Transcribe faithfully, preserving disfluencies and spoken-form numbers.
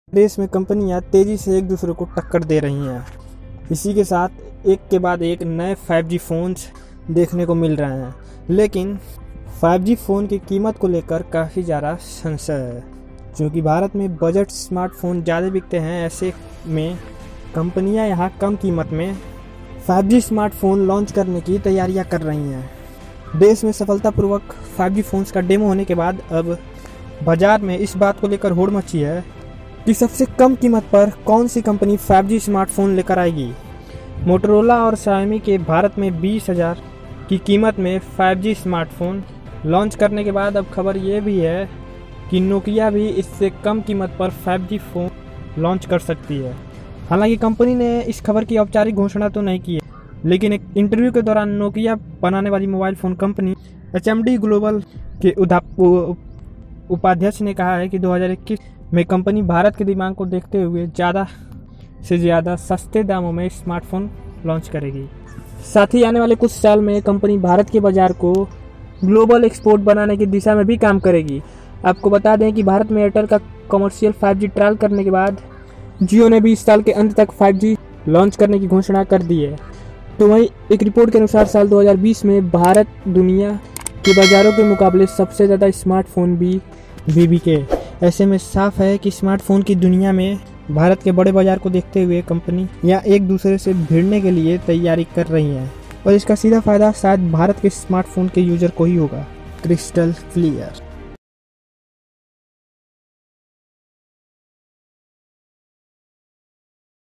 देश में कंपनियां तेजी से एक दूसरे को टक्कर दे रही हैं। इसी के साथ एक के बाद एक नए फाइव जी फ़ोन्स देखने को मिल रहे हैं, लेकिन फाइव जी फ़ोन की कीमत को लेकर काफ़ी ज़्यादा संशय है। क्योंकि भारत में बजट स्मार्टफोन ज़्यादा बिकते हैं, ऐसे में कंपनियां यहां कम कीमत में फाइव जी स्मार्टफोन लॉन्च करने की तैयारियां कर रही हैं। देश में सफलतापूर्वक फाइव जी फ़ोन्स का डेमो होने के बाद अब बाज़ार में इस बात को लेकर होड़ मची है कि सबसे कम कीमत पर कौन सी कंपनी फाइव जी स्मार्टफोन लेकर आएगी। मोटोरोला और शाओमी के भारत में बीस हज़ार की कीमत में फाइव जी स्मार्टफोन लॉन्च करने के बाद अब खबर ये भी है कि नोकिया भी इससे कम कीमत पर फाइव जी फ़ोन लॉन्च कर सकती है। हालांकि कंपनी ने इस खबर की औपचारिक घोषणा तो नहीं की है, लेकिन एक इंटरव्यू के दौरान नोकिया बनाने वाली mobile phone company H M D global के उपाध्यक्ष ने कहा है कि दो हज़ार इक्कीस में कंपनी भारत की डिमांड को देखते हुए ज़्यादा से ज़्यादा सस्ते दामों में स्मार्टफोन लॉन्च करेगी। साथ ही आने वाले कुछ साल में कंपनी भारत के बाज़ार को ग्लोबल एक्सपोर्ट बनाने की दिशा में भी काम करेगी। आपको बता दें कि भारत में एयरटेल का कमर्शियल फाइव जी ट्रायल करने के बाद जियो ने भी इस साल के अंत तक फाइव जी लॉन्च करने की घोषणा कर दी है। तो वहीं एक रिपोर्ट के अनुसार साल दो हज़ार बीस में भारत दुनिया के बाज़ारों के मुकाबले सबसे ज़्यादा स्मार्टफोन भी भी बिके। ऐसे में साफ है कि स्मार्टफोन की दुनिया में भारत के बड़े बाजार को देखते हुए कंपनी या एक दूसरे से भिड़ने के लिए तैयारी कर रही हैं, और इसका सीधा फायदा शायद भारत के स्मार्टफोन के यूजर को ही होगा। Crystal clear.